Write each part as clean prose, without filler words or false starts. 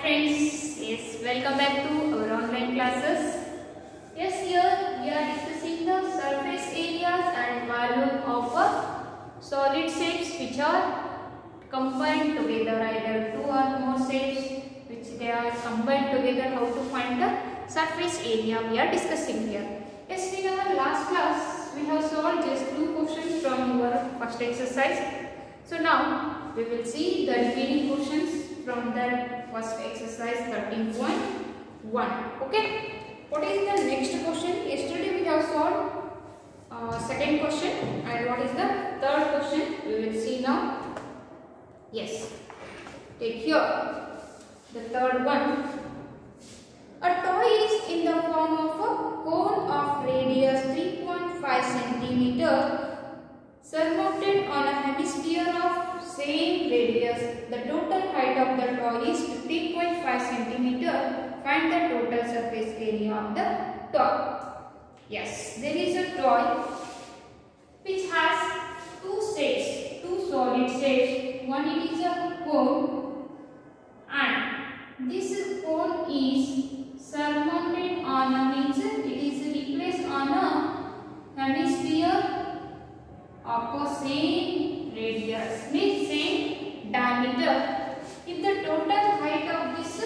friends, yes, welcome back to our online classes. Yes, here we are discussing the surface areas and volume of solid shapes which are combined together, either two or more shapes which they are combined together. How to find the surface area we are discussing here. Yes, in our last class we have solved just two questions from our first exercise. So now we will see the remaining questions from that first exercise 13.1. Okay. What is the next question? Yesterday we have solved second question, and what is the third question? We will see now. Yes. Take here the third one. A toy is in the form of a cone of radius 3.5 cm surmounted on a hemisphere of same radius. The total height of the toy is 15.5 cm. Find the total surface area of the toy. Yes, there is a toy which has two shapes, two solid shapes. One it is a cone, and this cone is surmounted on a means it is replaced on a hemisphere of a same radius, means same diameter. If the total height of this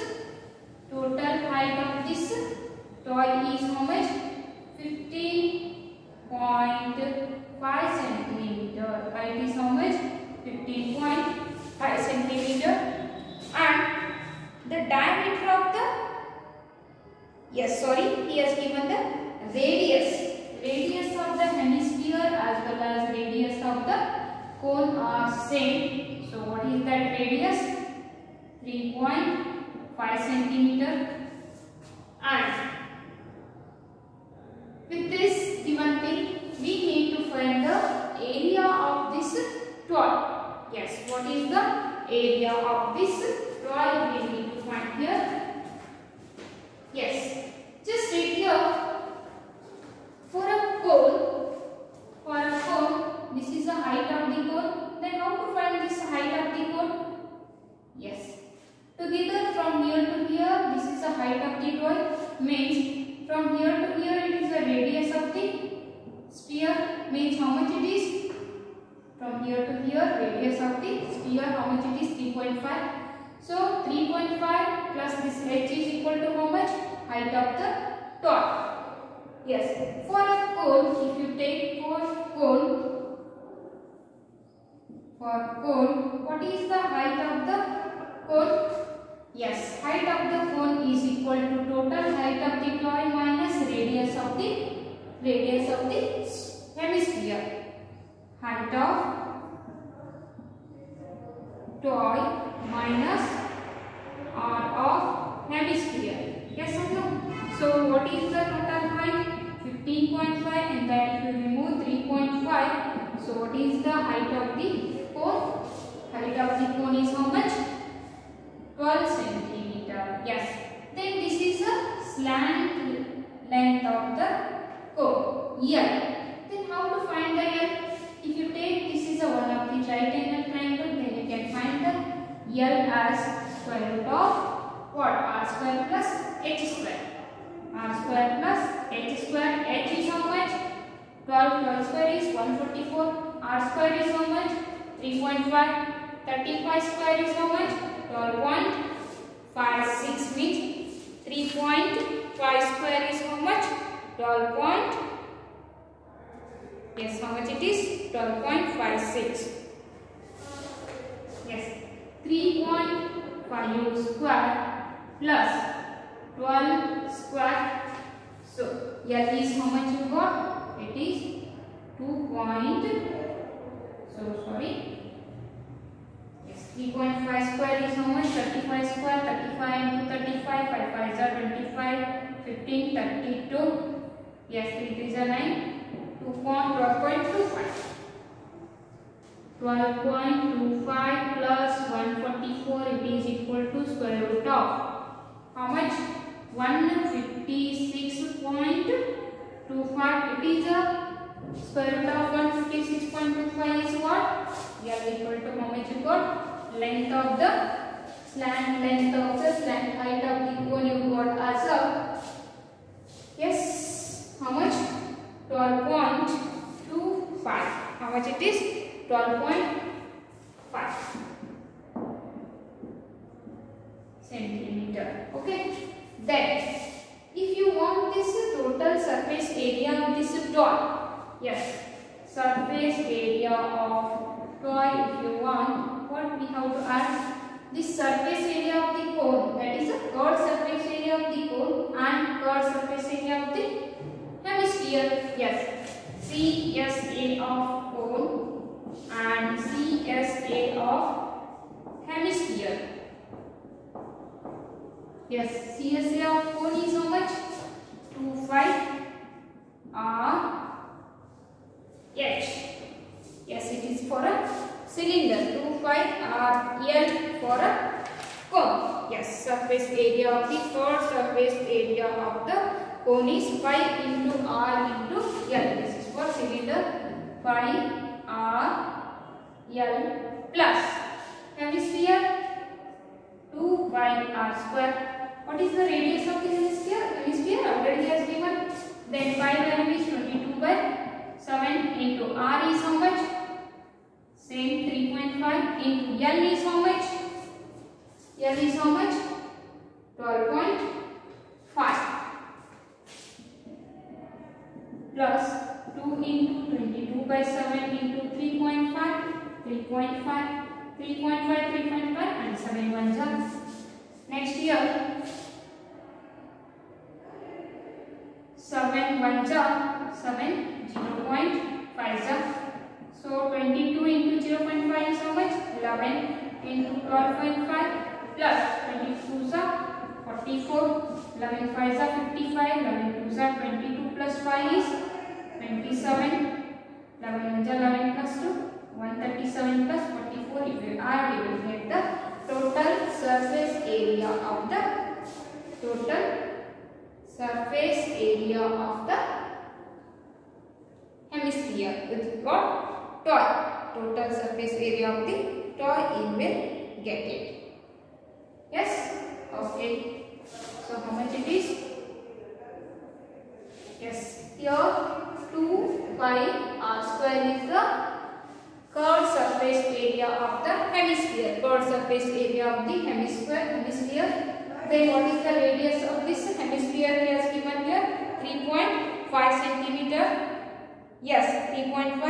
toy is how much? 15.5 centimeter. Height is how much? 15.5 centimeter. And the diameter of the, yes, sorry, he has given the radius of the hemisphere as well as radius of the cone are same. So what is that radius? 3.5 centimeter. And with this given thing, we need to find the area of this toy. Yes, what is the area of this toy? We need to find here. Yes, just right here. For a cone, this is the height of the cone. Then how to find this height of the cone? Yes. Together from here to here, this is the height of the toy. Means from here to here it is the radius of the sphere. Means how much it is? From here to here, radius of the sphere, how much it is? 3.5. So 3.5 plus this h is equal to how much? Height of the toy. Yes. For a cone, if you take cone, what is the height of the cone? Yes, height of the cone is equal to total height of the toy minus radius of the hemisphere. Height of toy minus r of hemisphere. Yes or no? So what is the total height? 15.5, and that if you remove 3.5, so what is the height of the cone? Height of the cone is how much? 12 centimeter. Yes. Then this is a slant length of the cone, L. Then how to find the L? If you take this is a one of the right angle triangle, then you can find the L as square root of what? R square plus h square. R square plus h square. H is how much? 12 square is 144. R square is how much? 3.5. 35 square is how much? 12.56 means 3.5 square is how much? 12. Yes, how much it is? 12.56. Yes, 3.5 square plus 12 square. So L is how much you got? It is 3.5 square is how much? 35 square. 35 into 35. 5 5s are 25. 15, 32. Yes, 3 3s are 9. 12.25. 12.25 plus 144, it is equal to square root of how much? 156.25. It is a square root of 156.25 is what? L equal to how much you got? Length of the slant length of the slant height of the cone you got as a, yes, how much? 12.25. How much it is? 12.5 centimeter. Okay. Then, if you want this total surface area of this toy, yes, surface area of toy, if you want, what we have to add? This surface area of the cone, that is the curved surface area of the cone and curved surface area of the hemisphere. Yes, CSA of cone and CSA of hemisphere. Yes, CSA of cone is how much? 25 RH. Yes, it is for a cylinder. 25 RL for a cone. Yes, surface area of the curved surface area of the cone is 5 into R into L. This is for cylinder. 5 RL plus hemisphere 2 by R square. What is the radius of the hemisphere? Hemisphere already has given. Then 5 mm is 22 by 7 into R is how much? Same 3.5 into L is how much? L is how much? 12.5 plus 2 into 22 by 7 into 3.5, 3.5, 3.5 and 7 ones are. Next here, 7 ones are 7, 0.5 are. So 22 into 0.5 is how much? 11 into 12.5 plus 22 are 44, 11 5s are 55, 11 2s are 22 plus 5 is 27, 11 1s are 11 plus 2, 137 plus 44. If you add, you will get the total surface area of the hemisphere with what? Toy. Total surface area of the toy, you will get it. Yes? Okay. So how much it is? Yes. Here 2 pi R square is the curved surface area of the hemisphere. Curved surface area of the hemisphere. Then what is the radius of this hemisphere? He has given here 3.5 centimeter. Yes, 3.5,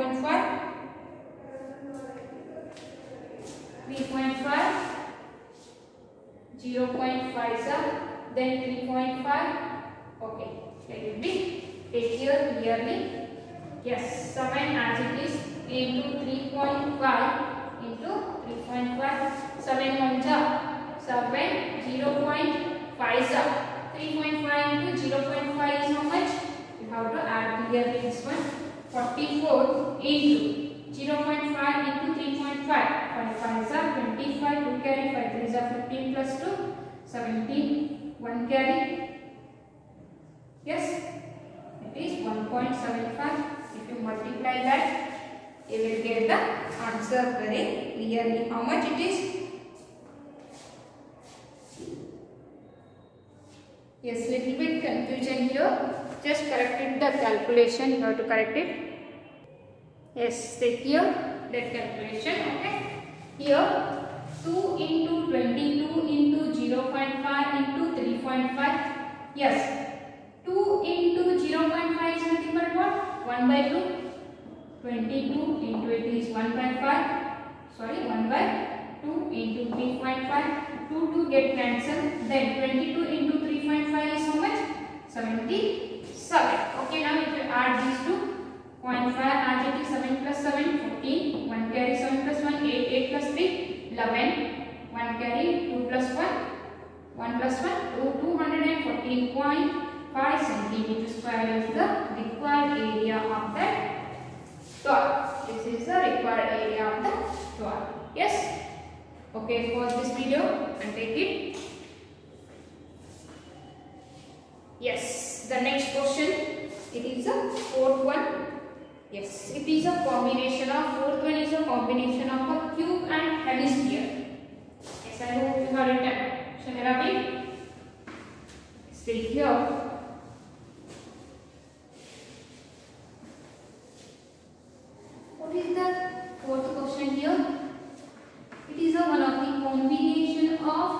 0.5, then 3.5. Okay, let it be. Take here clearly. Yes, 7 as it is into 3.5 into 3.5. 7 1 7, 0.5 3.5 into 0.5 is how much? You have to add clearly this one. 44 into 0.5 into 3.5. 5 5s are 25. 2 carry 5 3s are 15 plus 2 17. 1 carry. Yes, it is 1.75. If you multiply that, you will get the answer very clearly. How much it is? Yes, little bit confusion here. Just corrected the calculation. You have to correct it. Yes, take here that calculation. Okay. Here 2 into 22 into 0.5 into 3.5. Yes. 2 into 0.5 is nothing but what? 1 by 2. 22 into it is 1 by 5. Sorry, 1 by 2 into 3.5. 2 get cancelled. Then 22 into 3.5 is how much? 77. Okay, now if you add these two, 0.5 as it is 7 plus 7, 14. 1 carry 7 plus 1, 8. 8 plus 3, 11. 1 carry 2 plus 1, 1 plus 1, 214.5 centimeter square is the required area of that toy. This is the required area of the toy. Yes? Okay, pause this video and take it. Yes, the next question, it is a fourth one. Yes, it is a combination of, fourth one is a combination of a cube and hemisphere. Yes, I hope Still here. What is the fourth question here? It is one of the combination of.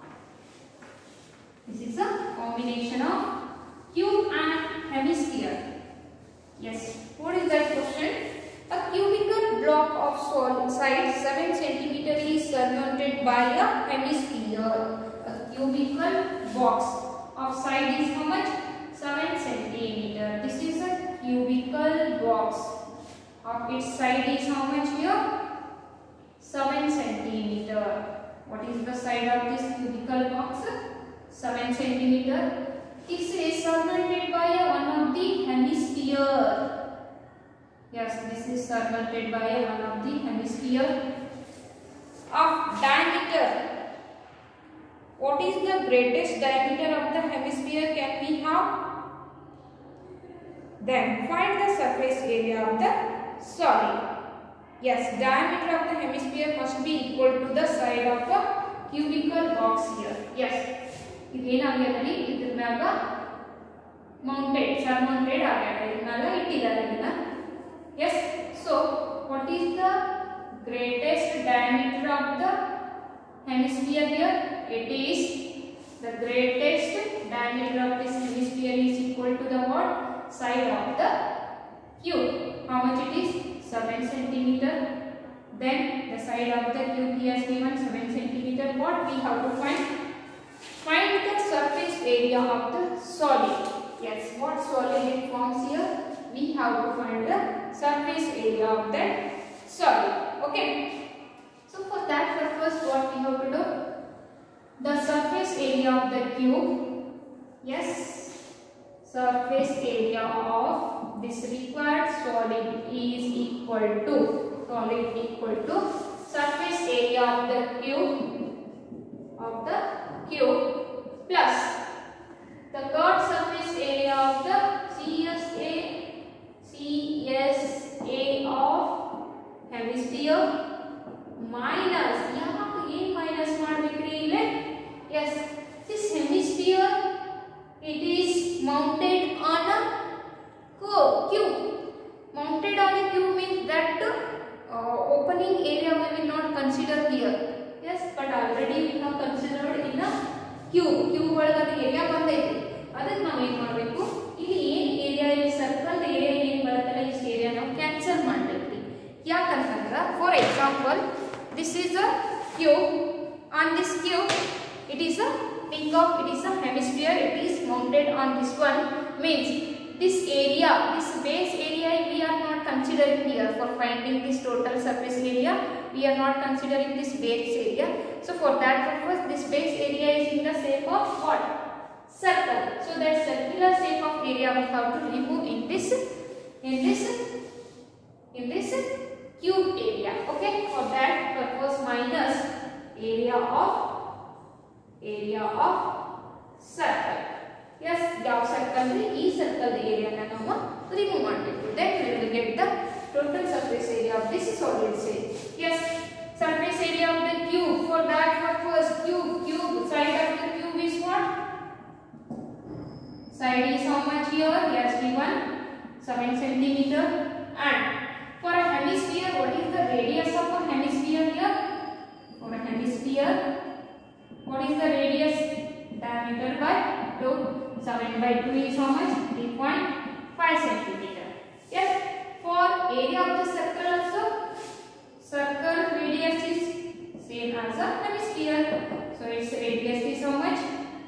This is a combination of cube and hemisphere. Yes. What is that question? A cubical block of solid size 7 cm is surmounted by a hemisphere. A cubical box of side is how much? 7 cm. This is a cubical box. Of its side is how much here? 7 cm. What is the side of this cubical box? 7 cm. This is surrounded by one of the hemisphere. Yes, this is surrounded by one of the hemisphere of diameter. What is the greatest diameter of the hemisphere can we have? Then find the surface area of the solid. Yes, diameter of the hemisphere must be equal to the side of the cubical box here. Yes, ಇದೇನಾಗಿದೆ ಇದ್ರ ಮ್ಯಾಗ mounted surmounted ಆಗಿದೆ ಇದ್ರ ಮ್ಯಾಗ ಇಟ್ಟಿದ್ದಾರೆ ಇದನ್ನ. Yes, so what is the greatest diameter of the hemisphere here? It is the greatest diameter of this hemisphere is equal to the what? Side of the cube. How much it is? 7 cm. Then the side of the cube he has given 7 cm. What we have to find? Find the surface area of the solid. Yes, what solid it forms here? We have to find the surface area of that solid. Okay. So for that purpose, what we have to do? The surface area of the cube. Yes, surface area of this required solid is equal to surface area of the cube plus the curved surface area of the CSA of hemisphere minus minus yes, this hemisphere it is mounted on a cube. Mounted on a cube means that opening area we will not consider here. Yes, but already we have considered in a cube ಒಳಗಡೆ area ಬಂದೈತಿ. ಅದಕ್ಕೆ ನಾವು ಏನು ಮಾಡಬೇಕು? ಇಲ್ಲಿ ಏನು area ಈ circle area ಏನು ಬರುತ್ತಲ್ಲ ಇಷ್ಟು ಏರಿಯಾ ನಾವು ಕ್ಯಾನ್ಸಲ್ ಮಾಡಬೇಕು. ಯಾಕಂತಂದ್ರೆ for example this is a cube. On this cube it is a think of it is a hemisphere. It is mounted on this one means this area, this base area we are not considering here for finding this total surface area. We are not considering this base area. So for that purpose this base area is in the shape of what? Circle. So that circular shape of area we have to remove in this cube area. Okay, for that purpose minus area of circle. Yes, ಯಾವ circle ಈ circle area na ನಾವು remove ಮಾಡಬೇಕು. Then we will get the total surface area of this solid shape. Yes, surface area of the cube. For that purpose cube side of the cube is what? Side is how much here? Yes, given 7 cm. And for a hemisphere, what is the radius of a hemisphere here? For a hemisphere, what is the radius? Diameter by 2. 7 by 2 is how much? 3.5 cm. Yes, for area of the circle also, circle radius is same as a hemisphere. So its radius is how much?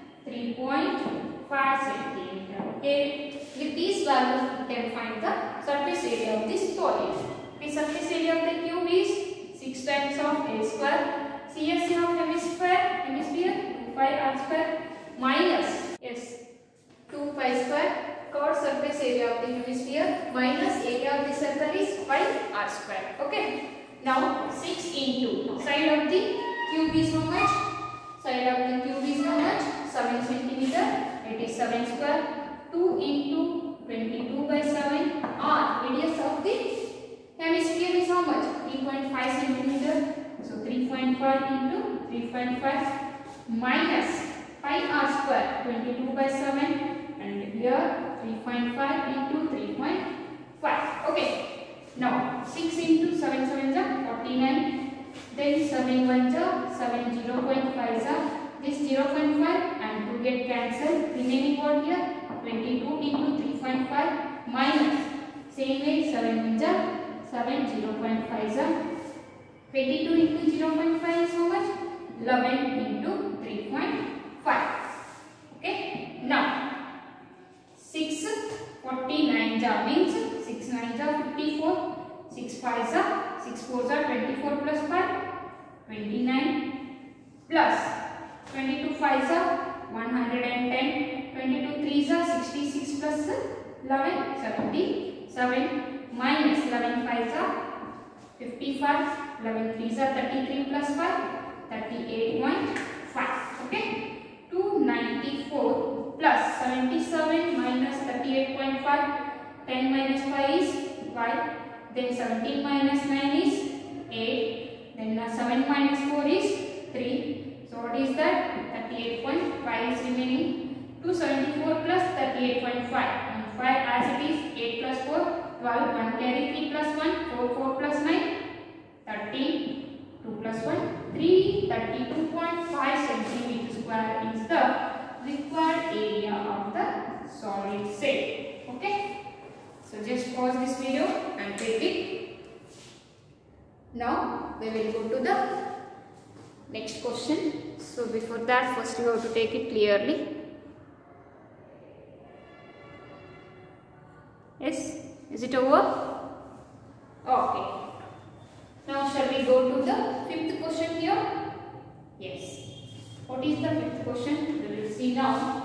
3.5 cm. Okay, with these values we can find the surface area of this solid. The surface area of the cube is 6 times of a square. CSA of hemisphere 2pi r square minus 2pi square. Curved surface area of the hemisphere minus area of the circle is pi r square. Okay. Now 6 into side of the cube is how much? Side of the cube is how much? 7 cm. It is 7 square. 2 into 22 by 7 or radius of the hemisphere is how much? 3.5 cm. So 3.5 into 3.5 minus pi r square 22 by 7 and here 3.5 into 3.5. Okay. Now 6 into 7 7 is 49. Then 7 1 is 7 0.5 is this 0.5 and 2 get cancelled. Remaining what here 22 into 3.5 minus same way 7 is 7 0.5 is 22 into 0.5 is how much? 11 into 3.5. Okay. Now 6 49 means 6 9 is 54. 6 5 is 6 4 is 24 plus 5 29 plus 22 5 is 110. 22 3 is 66 plus 11 77 minus 11 5 is 55. 11 3 is 33 plus 5 38.5. Okay. 294 plus 77 minus 38.5. 10 minus 5 is 5. Then 17 minus 9 is 8. Then 7 minus 4 is 3. So what is that? 38.5 is remaining. 274 plus 38.5. And 5 as it is 8 plus 4 12. 1 carry 3 plus 1 4 4 plus 9 13. 2 plus 1 3. 32.5 centimeter square is the required area of the solid shape. Okay. So just pause this video and take it. Now we will go to the next question. So before that, first you have to take it clearly. Yes? Is it over? Okay. Now shall we go to the fifth question here? Yes. What is the fifth question? We will see now.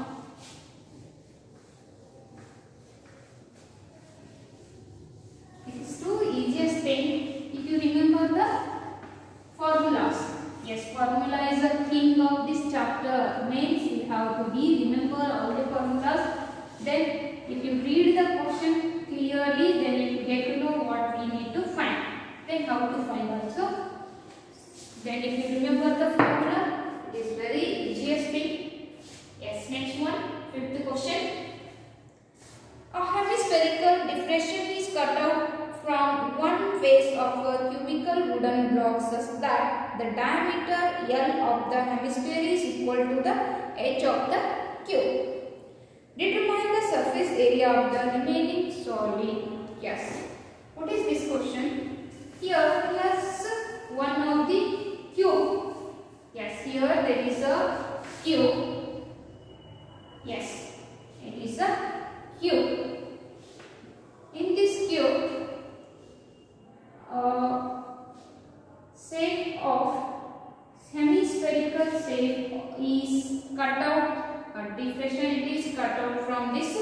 It is too easiest thing if you remember the formulas. Yes, formula is the thing of this chapter. Means you have to remember all the formulas. Then if you read the question clearly, then you get to know what we need to find. Then how to find also. Then if you remember the formula, it is very easiest thing. Yes, next one, fifth question. A hemispherical depression is cut out from one face of a cubical wooden block such that the diameter L of the hemisphere is equal to the edge of the cube. Determine the surface area of the remaining solid. Yes. What is this question? Here plus one of the cube. Yes, here there is a cube. Yes, it is a cube. In this cube, shape of hemispherical shape is cut out. A depression it is cut out from this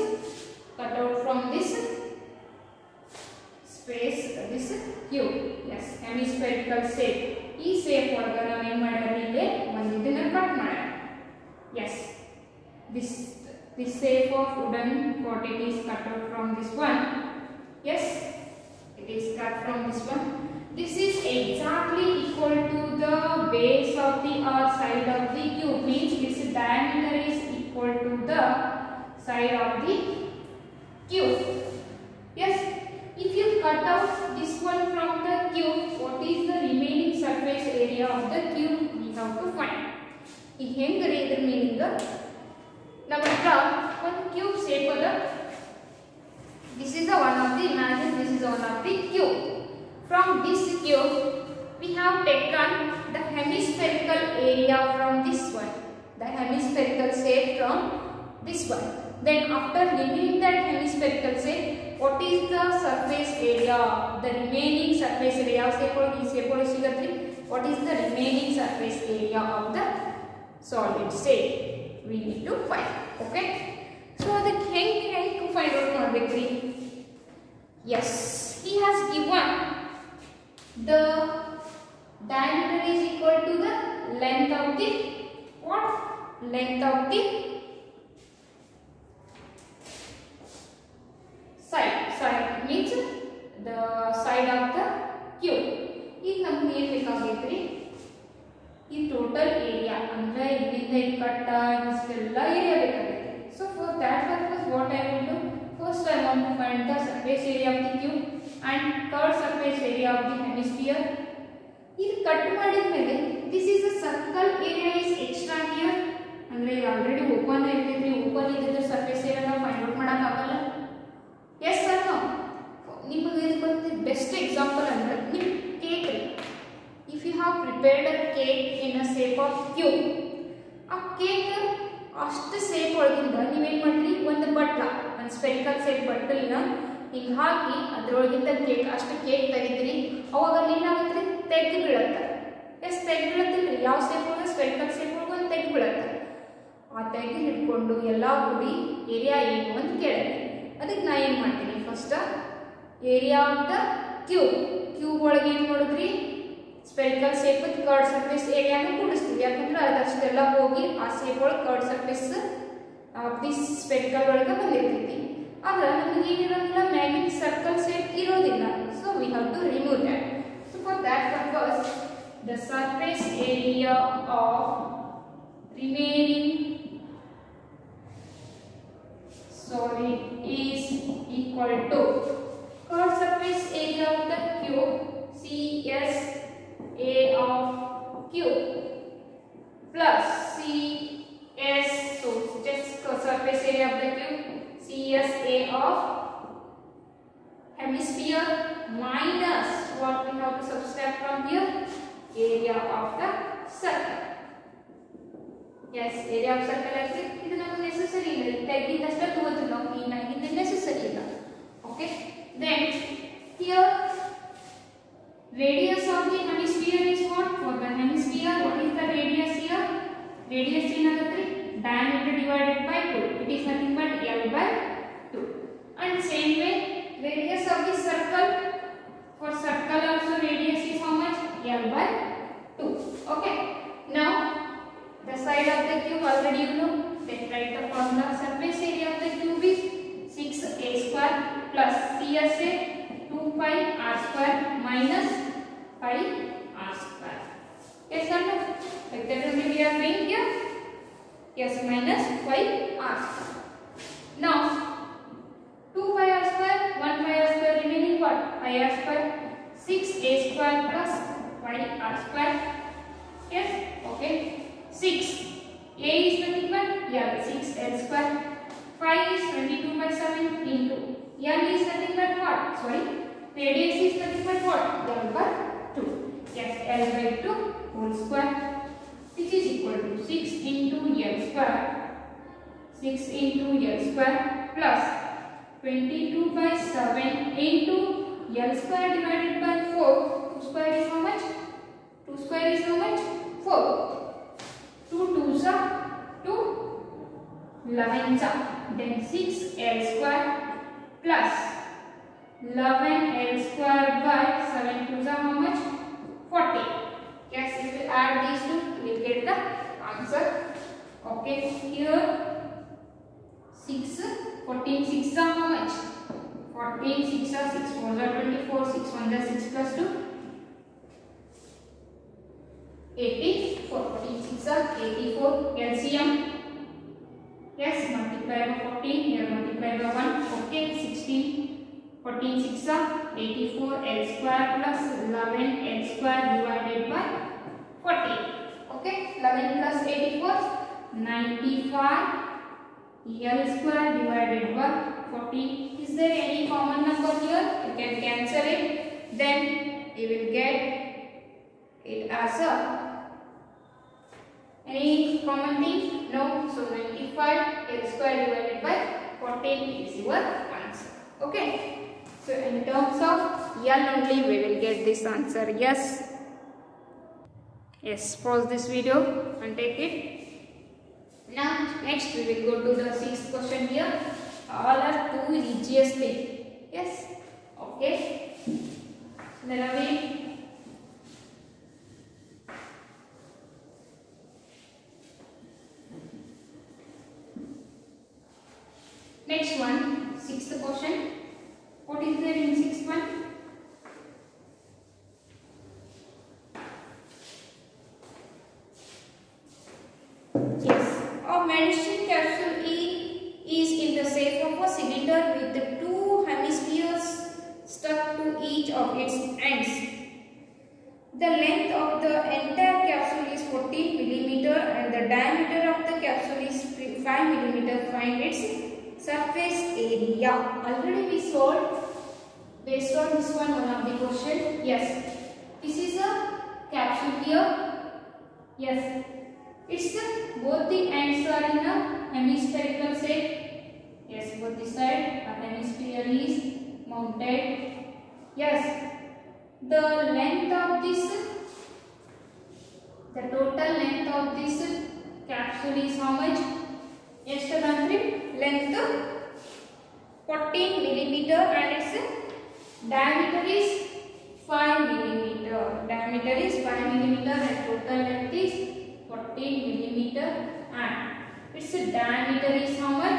space, this cube. Yes, hemispherical shape. ಈ shape ಒಳಗ ನಾವು ಏನು ಮಾಡ್ಯಾರ ಇಲ್ಲಿ ಒಂದು ಇದನ್ನ cut ಮಾಡ್ಯಾರ. Yes, this shape of wooden quantity is cut out from this one. Yes, it is cut from this one. This is exactly equal to the base of the side of the cube. Means this diameter is equal to the side of the cube. Yes, if you cut out this one from the cube, what is the remaining surface area of the cube? We have to find. ಈಗ ಹೆಂಗರಿ ಇದರ meaning ನಮ್ಮ ಹತ್ರ ಒಂದು cube shape ಅದ. This is the one of the, imagine this is one of the cube. From this cube we have taken the hemispherical area from this one, the hemispherical shape from this one. Then after removing that hemispherical shape, what is the surface area, the remaining surface area of shape? What is the remaining surface area of the solid shape? We need to find. Okay, so the ಹೆಂಗೆ to find out ಮಾಡಬೇಕ್ರಿ? Yes, he has given the diameter is equal to the length of the what? Length of the side. Side means the side of the cube. ಈಗ ನಮಗೆ ಏನು ಬೇಕಾಗೈತ್ರಿ? ಈ total total area ಅಂದ್ರೆ ಇಲ್ಲಿಂದ ಇಲ್ಲಿ ಕಟ್ಟ ಇಷ್ಟೆಲ್ಲ ಏರಿಯಾ ಬೇಕಾಗುತ್ತೆ. So for that purpose what I will do, first I want to find the surface area of the cube and curve surface area of the hemisphere. ಇದು ಕಟ್ ಮಾಡಿದ ಮೇಲೆ this is a circle area is extra here ಅಂದ್ರೆ already open ಇರ್ತೈತಿ. Open ಇದ್ದಿದ್ರೆ surface area ನಾವು find out ಮಾಡಕ್ ಆಗಲ್ಲ. Yes sir no. ನಿಮಗೆ ಇದಕ್ಕೊಂದು ಬೆಸ್ಟ್ ಎಕ್ಸಾಂಪಲ್ ಅಂದ್ರೆ ನಿಮ್ಮ ಕೇಕ್ ರೀ. If you have prepared a cake in a shape of cube, ಆ ಕೇಕ್ ಅಷ್ಟು ಸೇಪ್ ಒಳಗಿಂದ ನೀವೇನ್ ಮಾಡ್ರಿ, ಒಂದು ಬಟ್ಲ, ಒಂದು ಸ್ಪೆರಿಕಲ್ ಸೇಪ್ ಬಟ್ಟಲ್ನ ಹಿಂಗೆ ಹಾಕಿ ಅದ್ರೊಳಗಿಂದ ಕೇಕ್ ಅಷ್ಟು ಕೇಕ್ ತೆಗಿದ್ರಿ. ಅವಾಗ ಅಲ್ಲಿ ಏನಾಗುತ್ತೆ, ತೆಗ್ದು ಬೀಳತ್ತೆ. ಎಸ್ ತೆಗ್ದು ಬೀಳತ್ತಿಲ್ರಿ. ಯಾವ ಸೇಪ್ ಒಳಗೆ, ಸ್ಪೆರಿಕಲ್ ಸೇಪ್ ಒಳಗೆ ಒಂದು ತೆಗ್ದು ಬೀಳತ್ತೆ. ಆ ತೆಗ್ದು ಹಿಡ್ಕೊಂಡು ಎಲ್ಲ ಕೂಡಿ ಏರಿಯಾ ಏನು ಅಂತ ಕೇಳಿದ್ರಿ. ಅದಕ್ಕೆ ನಾ ಏನು ಮಾಡ್ತೀನಿ, first area of the cube, cube ಒಳಗೆ ಏನು ಮಾಡಿದ್ರಿ, ಸ್ಪೆರಿಕಲ್ ಸೇಪ್ ಕರ್ಡ್ ಸರ್ಫೇಸ್ ಏರಿಯಾನ ಕೂಡಿಸ್ತೀವಿ. ಯಾಕಂದ್ರೆ ಅದಷ್ಟೆಲ್ಲ ಹೋಗಿ ಆ ಸೇಪ್ ಒಳಗೆ ಕರ್ಡ್ ಸರ್ಫೇಸ್ ದಿಸ್ ಸ್ಪೆರಿಕಲ್ ಒಳಗೆ ಬಂದಿರ್ತೈತಿ. ಆದ್ರೆ ನಮಗೆ ಏನಿರೋದಿಲ್ಲ, ಮ್ಯಾಗಿನ ಸರ್ಕಲ್ ಸೇಪ್ ಇರೋದಿಲ್ಲ. So we have to remove that. So for that purpose the surface area of remaining solid is equal to curved surface area of the cube CSA of cube plus CS, so just surface area of the cube CSA of hemisphere minus what we have to subtract from here, area of the circle. Yes, area of circle axis. ಇದು ನಮಗೆ necessary ಇಲ್ಲ, ತೆಗಿದಷ್ಟೇ ತಗೋತೀವಿ ನಾವು, ಇದು necessary ಇಲ್ಲ. Okay, then here radius of the hemisphere is what? For the hemisphere, what is the radius here? Radius ಏನಾಗುತ್ತೆ, diameter divided by 2. It is nothing but L by 2. And same way, radius of the circle, for circle also radius is how much? L by 2. Okay, now the side of the cube already you know. Then write the formula. Surface area of the cube is 6a square plus CSA 2 pi r square minus pi r square. Yes or no? Like that only we are doing here. Yes, minus pi r square. Now 2 pi r square, 1 pi r square remaining what? Pi r square. 6a square plus pi r square. Yes, okay. 6 a is nothing but L, 6L square. 5 is 22 by 7 into L is nothing but what? Sorry, radius is nothing but what? L by 2. Yes, L by 2 whole square, which is equal to 6 into L square. 6 into L square plus 22 by 7 into L square divided by 4. 2 square is how much? 2 square is how much? 4. 2 2s are 2, 11s are, then 6L square plus 11L square by 7 2s are how much? 40. Yes, if you add these two, you will get the answer. Okay, here 6, 14, 6 are how much? 14, 6 are 6 4s are 24, 6 1s are 6 plus 2. 84, 14 6 are 84, LCM. Yes, multiply by 14, here multiply by 1, okay, 16, 14 6 are 84, L square plus 11 L square divided by 40, okay, 11 plus 84, 95 L square divided by 40. Is there any common number here? You can cancel it, then you will get it as a any common thing? No. So 95 L square divided by 14 is your answer. Okay. So in terms of L only we will get this answer. Yes. Yes. Pause this video and take it. Now next we will go to the 6th question here. All are two easiest thing. Yes. Okay. There are next one, 6th question. What is there in 6th one? length of the entire capsule is 14 millimeter and the diameter of the capsule is 5 millimeter. Find its surface area. Already we solved based on this one of the question. Yes, this is a capsule here. Yes, it's both the ends are in a hemispherical shape. Yes, both the side a hemisphere is mounted. Yes, the length of this, the total length of this capsule is how much? Yes, length 14 millimeter and its diameter is 5 millimeter. Diameter is 5 millimeter and total length is 14 millimeter and its diameter is how much?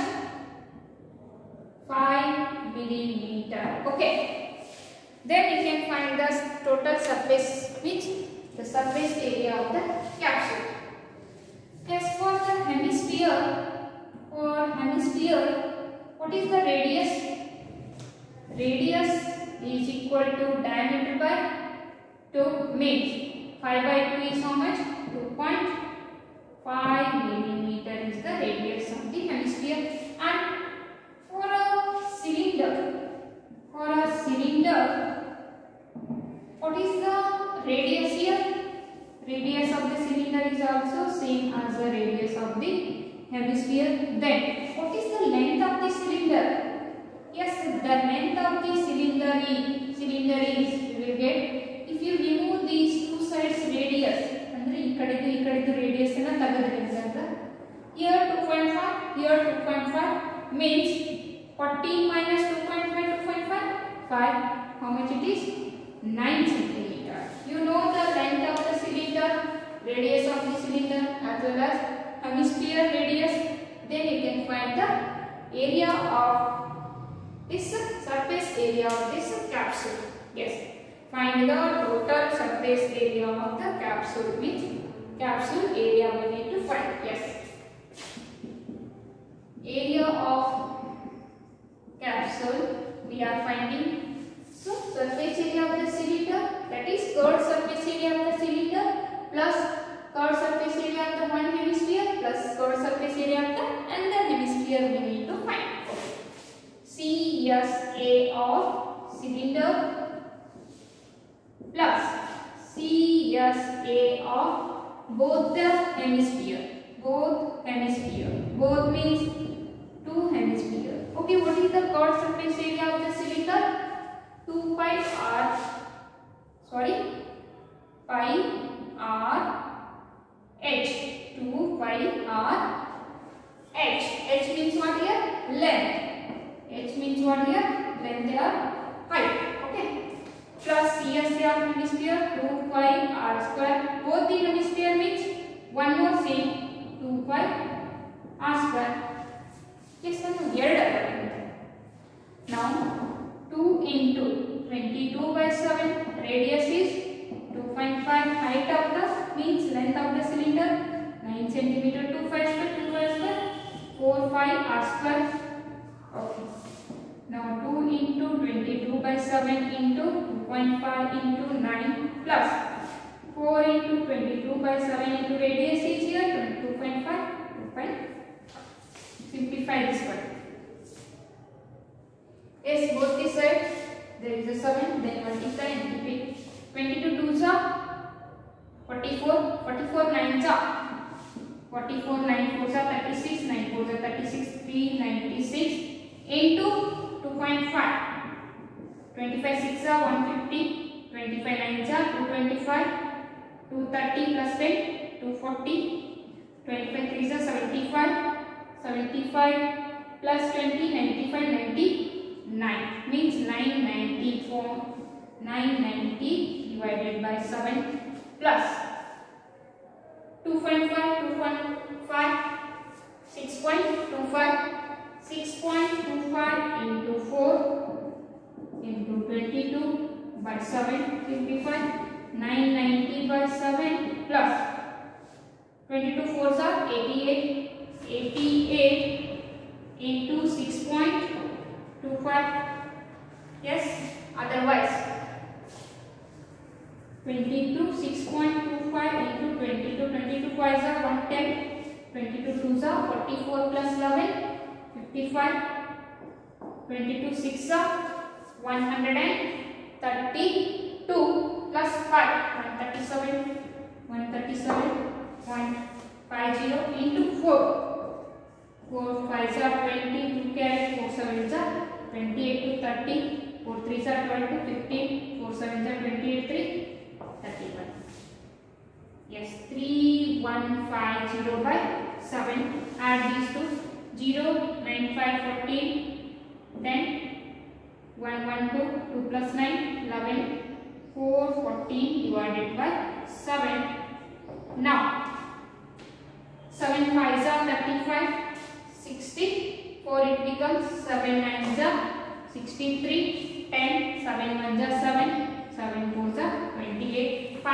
5 millimeter. Okay. Then you can find the total surface, which the surface area of the capsule. As for the hemisphere, what is the radius? Radius is equal to diameter by 2, means 5 by 2 is how much? 2.5 millimeter is the radius of the hemisphere. And for a cylinder, what is the radius here? Radius of the cylinder is also same as the radius of the hemisphere. Then what is the length of the cylinder? Yes, the length of the cylinder is, you will get, if you remove these two sides radius, andre ikkadidu radius na tagadrandra, here 2.5, here 2.5, means 14 minus 2.5, 5. How much it is? 9 centimeter. You know the length of the cylinder, radius of the cylinder as well as hemisphere radius. Then you can find the area of this surface area of this capsule. Yes. Find the total surface area of the capsule, which capsule area we need to find. Yes. Area of capsule we are finding. So surface area of the cylinder, that is curved surface area of the cylinder plus curved surface area of the one hemisphere plus curved surface area of the other hemisphere we need to find. CSA of cylinder plus CSA of both the hemisphere. Both means two hemisphere. Okay, what is the curved surface area of the cylinder? 2 pi r h. 2 pi r h. H means what here? Length. H means what here? Length or height. Okay. Plus CSA of hemisphere 2 pi r square. Both the hemisphere means one more same 2 pi r square. Yes, now 2 into 22 by 7, radius is 2.5, height of the means length of the cylinder 9 centimeter, 2 pi square 4 pi r square. Okay. Now 2 into 22 by 7 into 2.5 into 9 plus 4 into 22 by 7 into radius is here 2.5, 2 pi. Simplify this one. Yes, both the sides there is a 7, then multiply and keep it. 22 2s are 44, 44 9s are 44, 9 4s are 36, 9 4s are 36, 396 into 2.5. 25 6 are 150, 25 9s are 225, 230 plus 10, 240, 25 3s are 75, 75 plus 20, 95, 99 means 994, 990 divided by 7 plus 2.5, 2.5, 6.25, 6.25 into 4 into 22 by 7, simplify 990 by 7 plus 22 4s are 88, 88 into 6.25. Yes, otherwise 22 6.25 into 22. 22 5s are 110. 22 2s are 44 plus 11 55. 22 6s are 132 plus 5 137. 137.50 into 4. 4 5s are 20. 2 carry 4 7s are 28 to 30. 4 3s are 12 to 15. 4 7s are 28 3 31. Yes, 3150 by 7. Add these two. 0 9 5 14. Then 1 1 2 2 plus 9 11. 4 14 divided by 7. Now 7 5s are 35. 60. 4 it becomes 7 9s are 63. 10 7 1s are 7. 7 4s are 28.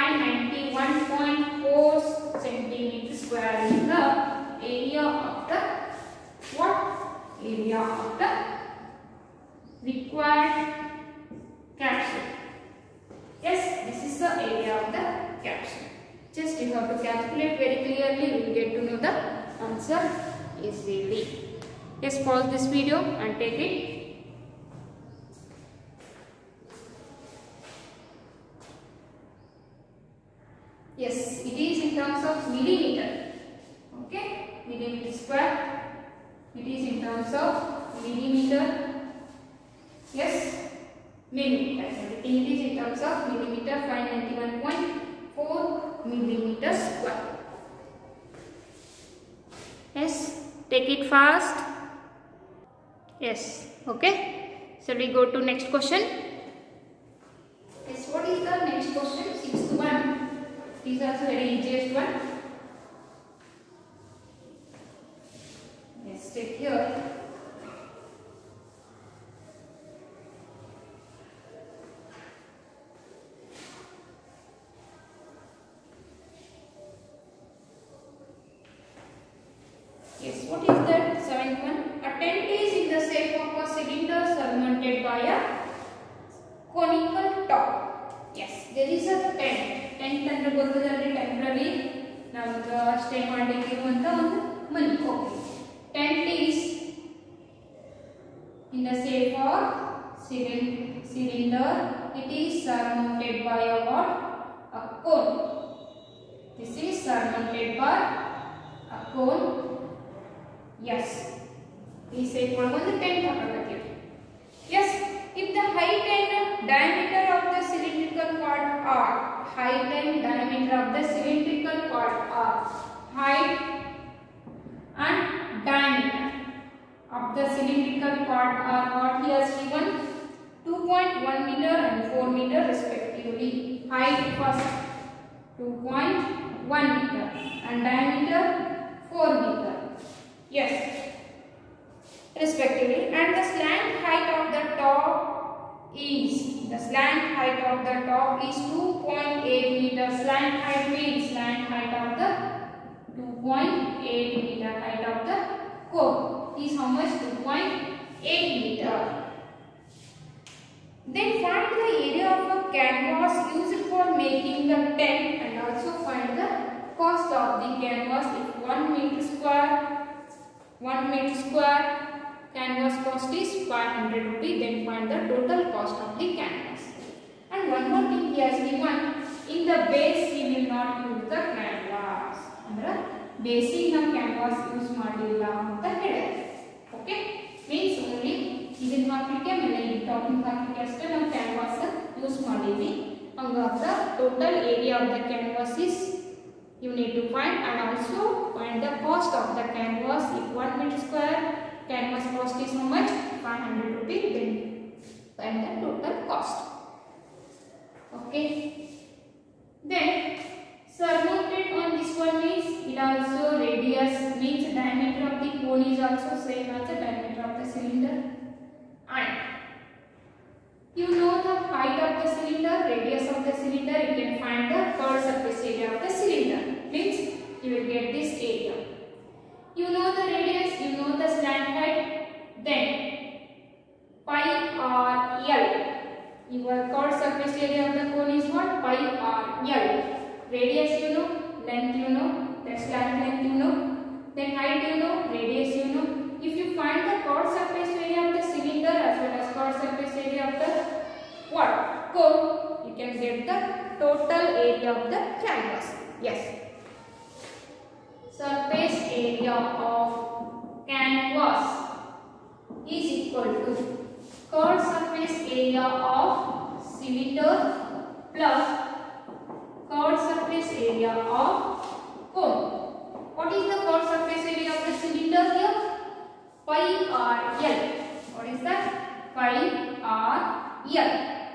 591.4 centimeter square is the area of the what? Area of the required capsule. Yes, this is the area of the capsule. Just you have to calculate very clearly. You will get to know the answer easily. Yes, pause this video and take it. Yes, it is in terms of millimeter. Okay, millimeter square. It is in terms of millimeter. Yes, millimeter. Everything it is in terms of millimeter. 591.4 millimeter square. Yes, take it fast. Yes, okay. So we go to next question. Yes, what is the next question? 6th one. This is also very easiest one. Yes, take here. Yes, what is that? 7th one. A tent is in the shape of a cylinder surmounted by a conical top. Yes, there is a tent. Tent ಅಂದ್ರೆ ಗೊತ್ತದಲ್ಲಿ temporary ನಮಗೆ stay ಮಾಡಲಿಕ್ಕೆ ಇರುವಂತ ಒಂದು ಮನೆ. Okay, tent is in the shape of cylinder. It is surmounted by a what? A cone. This is surmounted by a cone. Yes, ಈ shape ಒಳಗೊಂದು tent ಹಾಕಕತ್ತೀವಿ. Yes, if the height and diameter of the cylindrical part are height and diameter of the cylindrical part are height and diameter of the cylindrical part are what he has given 2.1 meter and 4 meter respectively. Height first 2.1 meter and diameter 4 meter. Yes, respectively, and the slant height of the top is 2.8 meter. Slant height means slant height of the 2.8 meter height of the cone is how much? 2.8 meter. Then find the area of a canvas used for making the tent and also find the cost of the canvas. If 1 meter square canvas cost is 500 rupees, then find the total cost of the canvas. And one more thing he has given, in the base he will not use the canvas. Andre basic na canvas use madilla anta ಹೇಳಿದೆ. Okay, means only ಇದನ್ನ ಹಾಕಲಿಕ್ಕೆ ಆಮೇಲೆ ಈ topping ಹಾಕಲಿಕ್ಕೆ ಅಷ್ಟೇ ನಾವು canvas use ಮಾಡಿದ್ವಿ. ಹಂಗಾದ್ರೆ total area of the canvas is you need to find, and also find the cost of the canvas. If 1 meter square canvas cost is how much? 500 rupees, then find the total cost. Okay, then surmounted on this one means it also radius means diameter of the cone is also same as the diameter of the cylinder, and you know the height of the cylinder, radius of the cylinder, you can find the curved surface area of the cylinder, means you will get this area. You know the radius, you know the slant height, then pi r l. Your curved surface area of the cone is what? Pi r radius you know, length you know, that's length you know, then height you know, radius you know. If you find the chord surface area of the cylinder as well as chord surface area of the what? Cone, you can get the total area of the canvas. Yes. Surface area of canvas is equal to chord surface area of cylinder plus chord surface area of cone. What is the chord surface area of the cylinder here? Pi r L. What is that? Pi r L.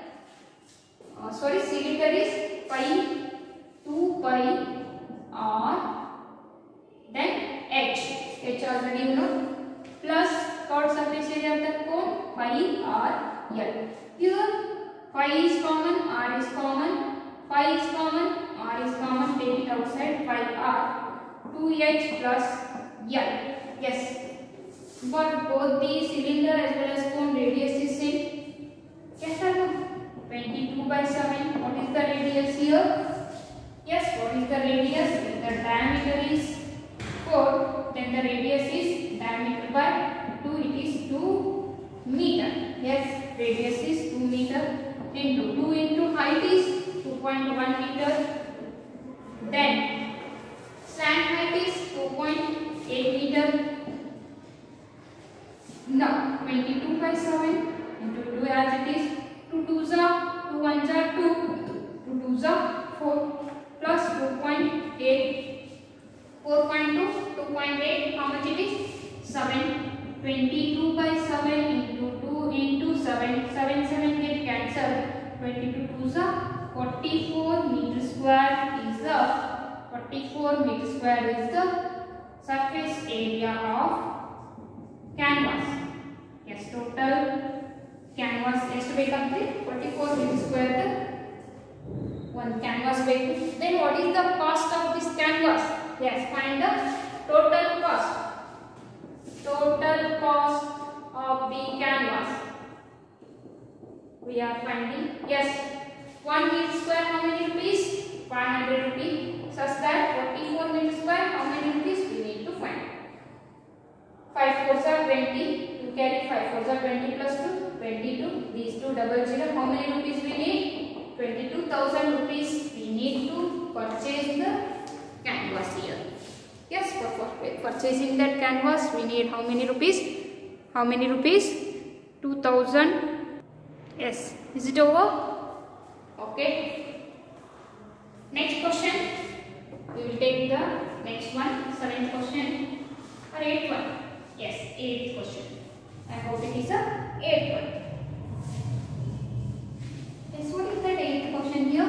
Cylinder is pi 2 pi r then h. H already you know. Plus chord surface area of the cone pi r L. Here pi is common, r is common, pi is common, r is common. Take it outside. Pi r 2h plus L. Yes. But both the cylinder as well as cone radius is same. कैसा लो? 22/7. What is the radius here? Yes. What is the radius? If the diameter is 4, then the radius is diameter by 2. It is 2 meter. Yes. Radius is 2 meter into 2 into height is 2.1 meter. Then slant height is 2.8 meter. Now 22/7 into 2 as it is. 2 2s are 2 1s are 2. 2 2s are 4 plus 2.8. 4.2 2.8. How much it is? 7. 22/7 into 2 into 7. 7 7 get cancelled. 22 2s are 44 meter square is the 44 meter square is the surface area of canvas. Yes, total canvas ಎಷ್ಟು ಬೇಕಂದ್ರೆ 44 meter square one canvas ಬೇಕು. Then what is the cost of this canvas? Yes, find the total cost. Total cost of the canvas we are finding. Yes, 1 meter square how many rupees? 500 rupees. Such that 44 meter square how many rupees we need to find? 5 4s are 20. You carry 5 4s are 20 plus 2 22. These two double zero. How many rupees we need? 22,000 rupees we need to purchase the canvas here. Yes, for purchasing that canvas we need how many rupees? How many rupees? 2,000. Yes. Is it over? Okay. Next question. We will take the next one. 7th question or 8th one. Yes, 8th question. I hope it is a 8th one. Yes, what is that 8th question here?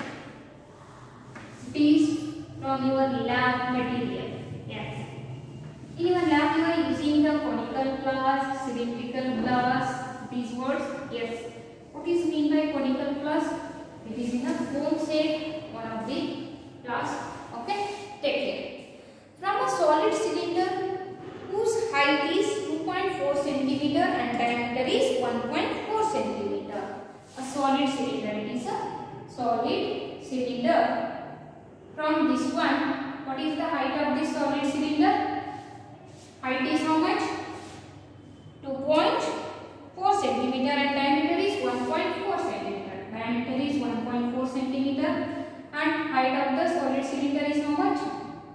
It is from your lab material. Yes. In your lab you are using the conical glass, cylindrical glass, these words. Yes. What is mean by conical glass? It is in a cone shape, one of the glass. Okay. Take care. From a solid cylinder whose height is 2.4 cm and diameter is 1.4 cm. A solid cylinder. It is a solid cylinder. From this one, what is the height of this solid cylinder? Height is how much? 2.4 cm and diameter is 1.4 cm. Diameter is 1.4 cm and height of the solid cylinder is how much?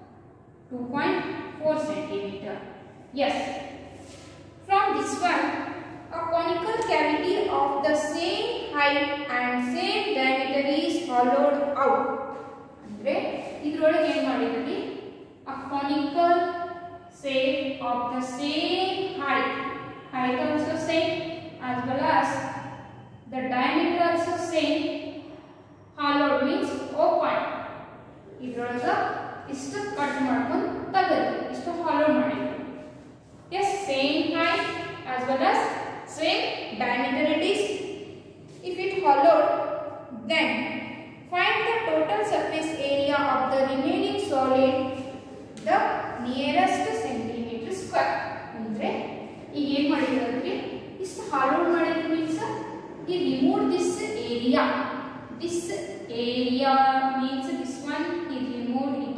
2.4 cm. Yes. From this one, a conical cavity of the same height and same diameter is hollowed out. Andre idrolage ಏನು ಮಾಡಿದ್ವಿ? A conical shape of the same height also same as well as the diameter also same. Hollowed means open. idrolage ಇಷ್ಟು cut ಮಾಡ್ಕೊಂಡು ತೆಗೆದು ಇಷ್ಟು hollow ಮಾಡಿದ್ವಿ. Yes, same height as well as same diameter it is. If it hollowed, then find the total surface area of the remaining solid, the nearest centimeter square. ಅಂದ್ರೆ ಈಗ ಏನು ಮಾಡಿದ್ವಿ? ಇಷ್ಟು hollow ಮಾಡಿದ್ವಿ means he removed this area. This area means this one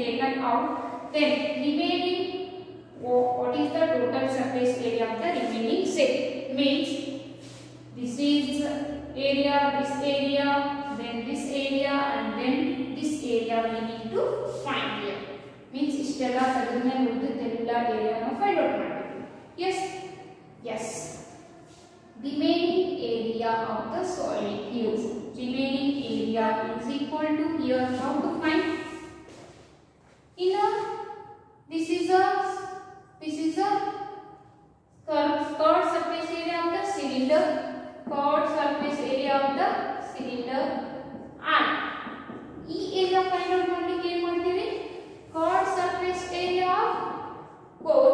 taken out, then remaining, what is the total surface area of the remaining set? Means this is area, this area, then this area, and then this area we need to find here. Means istella tagidmele ಉಳಿದಿದ್ದೆಲ್ಲ ಏರಿಯಾನ find out ಮಾಡಬೇಕು. Yes. Remaining area of the solid is remaining area is equal to here. How to find? This is a curved surface area of the cylinder. Curved surface area of the cylinder. And ಈ area find out ಮಾಡಲಿಕ್ಕೆ ಏನು ಮಾಡ್ತೀವಿ? Curved surface area of core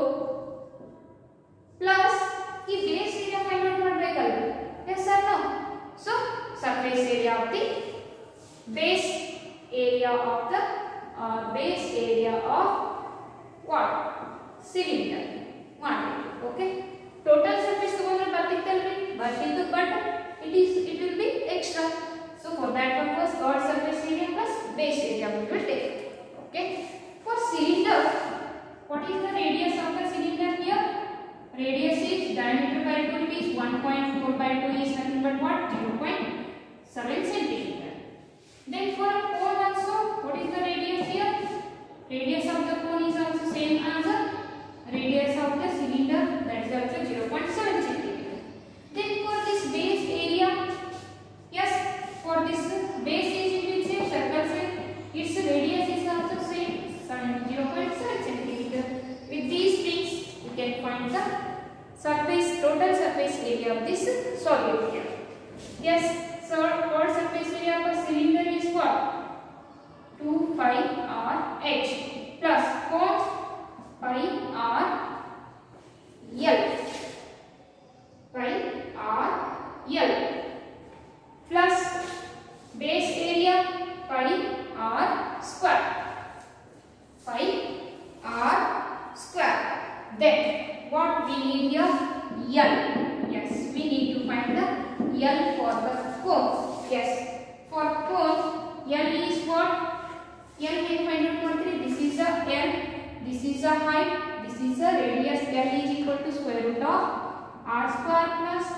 plus ಈ base area find out ಮಾಡಬೇಕಲ್ಲ? Yes or no? So surface area of the base area of the base area of what? Cylinder. Okay. Total surface ತಗೊಂಡ್ರೆ ಬರ್ತಿತ್ತಲ್ರಿ? ಬರ್ತಿತ್ತು, but it will be extra. So for that purpose, curved surface area plus base area we will take. Okay. For cylinder, what is the radius of the cylinder here? Radius is diameter by 2, it is 1.4 by 2 is nothing but what? 0.7 centimeter. Then for a cone also, what is the radius here? Radius of the cone is also same as the radius of the cylinder, that is also 0.7 centimeter. Then for this base area, yes, for this base is it will say circle shape, its radius is also same, 0.7 centimeter. With these things, you can find the total surface area of this solid here. Yes, so total surface area of a cylinder is what? 2 pi r h plus cos pi r l. Pi r l plus base area pi r square. Pi r square. Then what we need here? L. Yes, we need to find the L for the cone. Yes, for cone L is what? L can find out what? This is the L, this is the height, this is the radius. L is equal to square root of r square plus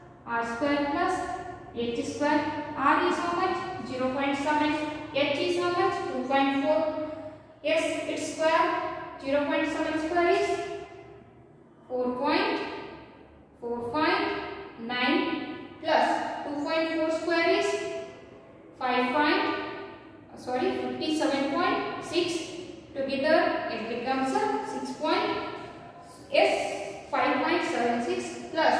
h square. R is how much? 0.7. H is how much? 2.4. Yes, its square 0.7 square is 4.459 plus 2.4 square is 57.6. Together it becomes a 5.76 plus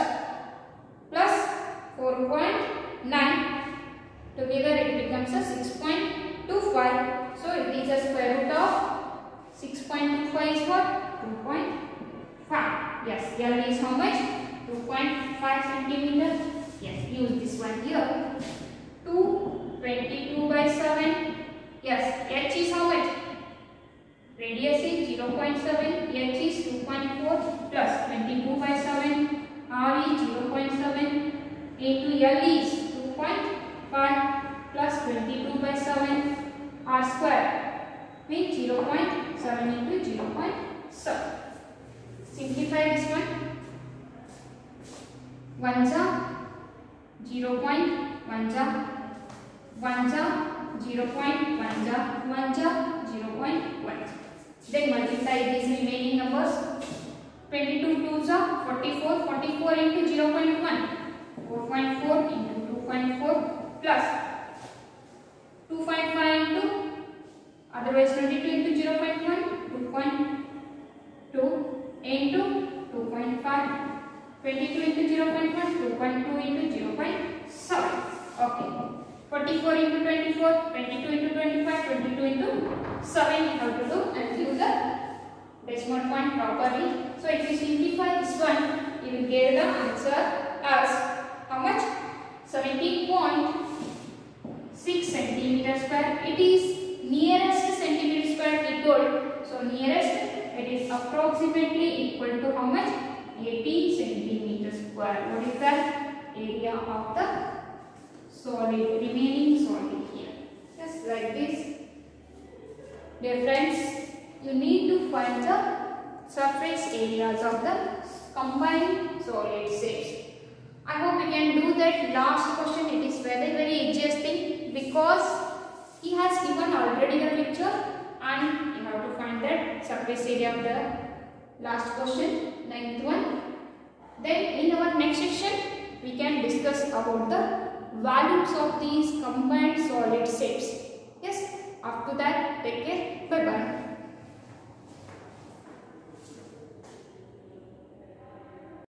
4.9. Together it becomes a 6.25. So it is a square root of 6.25 is what? 2.5. Yes, L is how much? 2.5 centimeter. Yes, use this one here. 22 by 7. Yes, h is how much? Radius is 0.7. H is 2.4 plus 22 by 7. R is 0.7 into L is 2.5 plus 22 by 7. R square means 0.7 into 0.7. Simplify this one. 1 ja 0.1 ja 1 ja 0.1 ja 1 ja 0.1. Then multiply these remaining numbers. 22 2s are 44. 44 into 0.1. 4.4 into 2.4 plus 2.5 into, otherwise 22 into 0.1. 2.2 into 2.5. 22 into 0.1. 2.2 into 0.7. Okay. 44 into 24. 22 into 25. 22 into 7 you have to do and use the decimal point properly. So if you simplify this one, you will get the answer as how much? 17.6 centimeter square. It is nearest centimeter square we told. So nearest, it is approximately equal to how much? 80 centimeter square. What is the area of the remaining solid here? Just like this. Dear friends, find the surface areas of the combined solid shapes. I hope you can do that. Last question, it is very interesting because he has given already the picture and you have to find that surface area of the last question, 9th one. Then in our next section we can discuss about the values of these combined solid shapes. Yes, after that, take care. Bye bye.